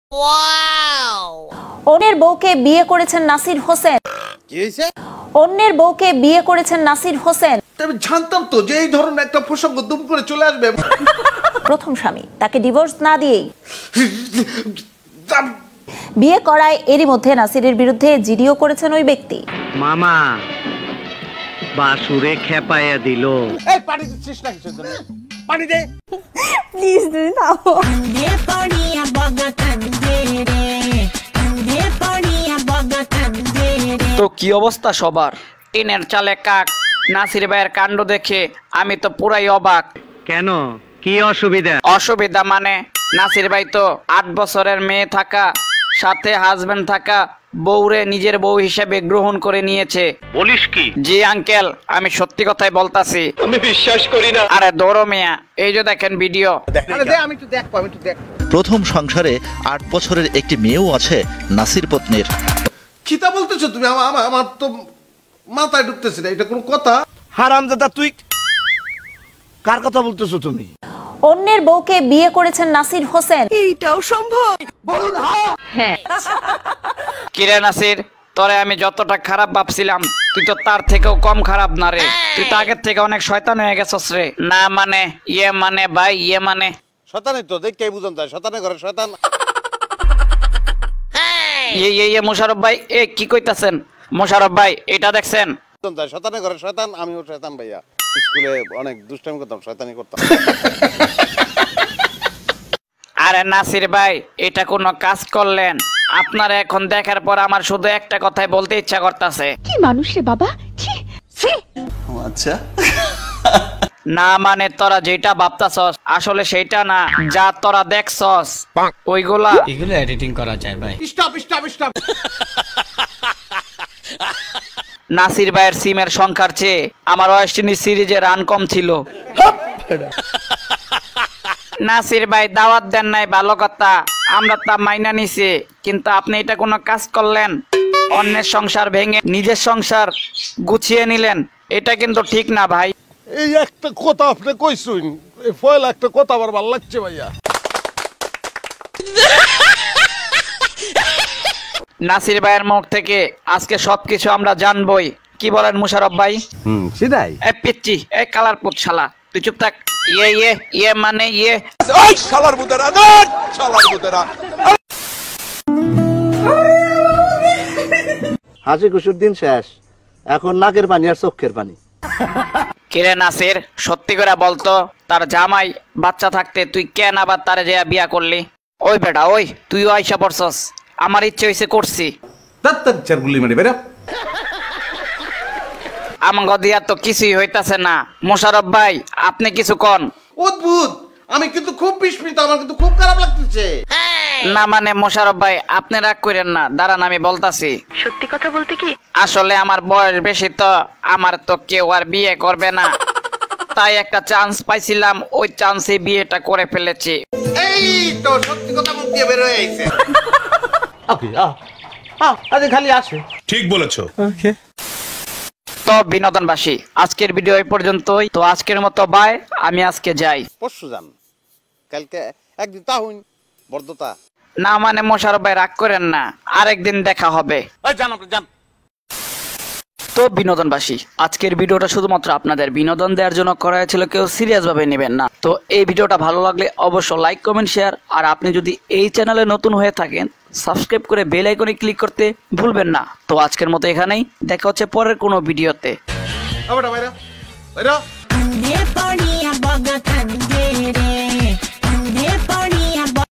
অন্যের বউকে বিয়ে করেছেন নাসির হোসেন। কি হয়েছে? অন্যের বউকে বিয়ে করেছেন নাসির হোসেন। আমি জানতাম তো যে এই ধরনের একটা প্রসঙ্গ দুম করে চলে আসবে। প্রথম স্বামী তাকে ডিভোর্স না দিয়েই বিয়ে করায় এরই মধ্যে নাসিরের বিরুদ্ধে জিডিও করেছেন ওই ব্যক্তি। মামা বাসুরে খেপায়া দিল। এই পানি দিচ্ছিস না কিসের জন্য? পানি দে প্লিজ তুমি থামো। তো কি অবস্থা সবার? টিনের চালে কাক, নাসির ভাইয়ের কাণ্ড দেখে আমি তো পুরাই অবাক। কেন, কি অসুবিধা? অসুবিধা মানে নাসির ভাই তো 8 বছরের মেয়ে থাকা, সাথে হাজবেন্ড থাকা বউরে নিজের বউ হিসেবে গ্রহণ করে নিয়েছে। বলিস কি? জি আঙ্কেল, আমি সত্যি কথাই বলতাছি। আমি বিশ্বাস করি না। আরে দৌড়ো মিয়া, এই যে দেখেন ভিডিও। আরে দে, আমি একটু দেখবো, আমি একটু দেখ। প্রথম সংসারে 8 বছরের একটি মেয়েও আছে নাসির পত্নীর। কিতা বলতেছো তুমি? আমার তো মাথায় ঢুকতেছে না, এটা কোনো কথা? হারামজাদা, তুই কার কথা বলতেছো তুমি? অন্যের বউকে বিয়ে করেছেন নাসির হোসেন। এইটাও সম্ভব? বলুন হ্যাঁ। কিরে নাসির, তোরে আমি যতটা খারাপ ভাবছিলাম তুই তো তার থেকেও কম খারাপ না রে। তুই তো আগের থেকে অনেক শয়তান হয়ে গেছস রে। না মানে ইয়ে মানে ভাই, ইয়ে মানে শয়তানই তো, দেখে বুঝন যায় শয়তানের ঘরে শয়তান। ইয়ে মোশারফ ভাই, এ কি কইতাছেন? মোশারফ ভাই এটা দেখছেন? বুঝন যায় শয়তানের ঘরে শয়তান, আমিও শয়তান ভাইয়া। স্কুলে অনেক দুষ্টামি করতাম, শয়তানি করতাম। আরে নাসির ভাই, এটা কোনো কাজ করলেন? আপনারা এখন দেখার পর আমার শুধু একটা কথাই বলতে ইচ্ছা করতেছে। কি মানুষ রে বাবা। আচ্ছা, না মানে তোরা যেটা ভাবতাছস আসলে সেইটা না, যা তোরা দেখছস ওইগুলা এগুলো এডিটিং করা যায় ভাই। Stop stop stop. নাসির ভাইয়ের সিমের সংখ্যার চেয়ে আমার ওয়েস্ট ইন্ডিজ সিরিজে রান কম ছিল। নাসির ভাই দাওয়াত দেন নাই ভালো কথা, আমরা তা মাইনা নিছি, কিন্তু আপনি এটা কোনো কাজ করলেন? অন্যের সংসার ভেঙে নিজের সংসার গুছিয়ে নিলেন, এটা কিন্তু ঠিক না ভাই। এই একটা কথা আপনি কইছুন, এই ফয়লা একটা কথা আবার ভালো লাগছে ভাইয়া। নাসির ভাইয়ের মুখ থেকে আজকে সবকিছু আমরা জানবই, কি বলেন মুশারফ ভাই? সেটাই। এ পিচ্চি, এ কালার পুত শালা, তুই চুপ থাক। ইয়ে মানে ইয়ে। ওই শালার মুদেরা, দর শালার মুদেরা। হাসি খুশির দিন শেষ, এখন নাকের পানি আর চোখের পানি। কিরে নাসির, সত্যি করে বলতো, তার জামাই বাচ্চা থাকতে তুই কেন আবার তারে যে বিয়া করলি? ওই বেটা ওই, তুইও আইসা পড়ছস। আমার ইচ্ছে হইছে করছি। দাঁত চার গুলি মারি বেরা। আমাকে দিয়া তো কিছুই হইতাছে না। মোশারফ ভাই আপনি কিছু কন। অদ্ভুত, আমি কিন্তু খুব বিস্মিত, আমার কিন্তু খুব খারাপ লাগতেছে। না মানে মোশারফ ভাই আপনি রাগ করেন না, দাঁড়ান আমি বলতাছি। সত্যি কথা বলতে কি, আসলে আমার বয়স বেশি তো, আমার তো কেউ আর বিয়ে করবে না, তাই একটা চান্স পাইছিলাম, ওই চান্সে বিয়েটা করে ফেলেছি। এই তো সত্যি কথা মুখ দিয়ে বের হয়ে আইছে। ওকে, আজ খালি আসে। ঠিক বলেছো। ওকে। তো বিনোদনবাসী, আজকের ভিডিও এই পর্যন্তই। তো আজকের মতো বাই, আমি আজকে যাই। পরশু যান, কালকে একদিন তাহুন বর্ধতা। না মানে মোশারফ ভাই রাগ করেন না, আরেকদিন দেখা হবে। জান আপনি যান। তো বিনোদনবাসী, আজকের ভিডিওটা শুধুমাত্র আপনাদের বিনোদন দেওয়ার জন্য করা হয়েছিল, কেউ সিরিয়াস ভাবে নেবেন না। তো এই ভিডিওটা ভালো লাগলে অবশ্যই লাইক কমেন্ট শেয়ার, আর আপনি যদি এই চ্যানেলে নতুন হয়ে থাকেন সাবস্ক্রাইব করে বেল আইকনে ক্লিক করতে ভুলবেন না। তো আজকের মতো এখানেই, দেখা হচ্ছে পরের কোনো ভিডিওতে। বাইরা বাইরা।